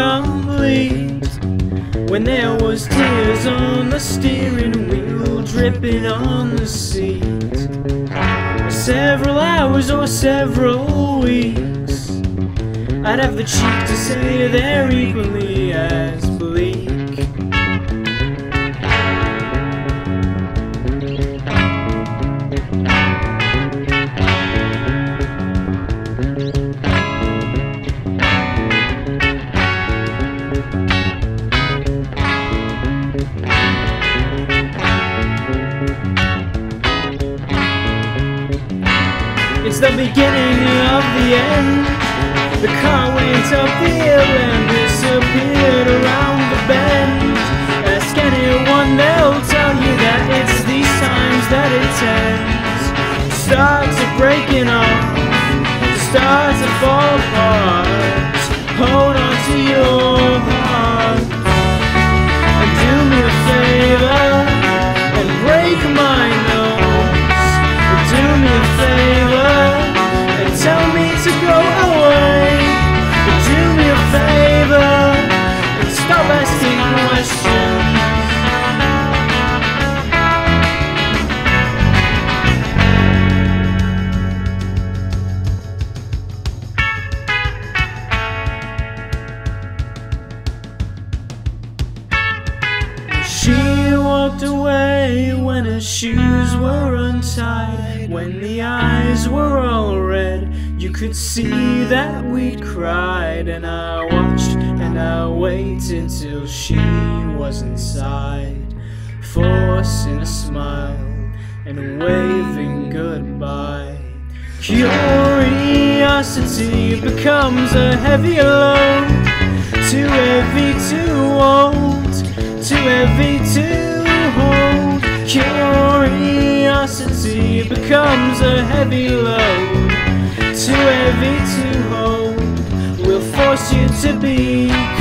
incomplete, when there was tears on the steering wheel, dripping on the seat. Several hours or several weeks, I'd have the cheek to say they're equally as bleak. It's the beginning of the end. The car went up the hill and disappeared around the bend. Ask anyone, they'll tell you that it's these times that it ends. Starts breaking off, starts to fall apart. Hold on to your heart and do me a favor and break my nose. Do me a favor and tell me to go away. Do me a favor and stop asking questions. She walked away when her shoes were untied. When the eyes were all red, you could see that we'd cried. And I watched and I waited till she was inside, forcing a smile and waving goodbye. Curiosity becomes a heavier load, too heavy to hold, too heavy to hold. Curiosity becomes a heavy load, too heavy to hold. We'll force you to be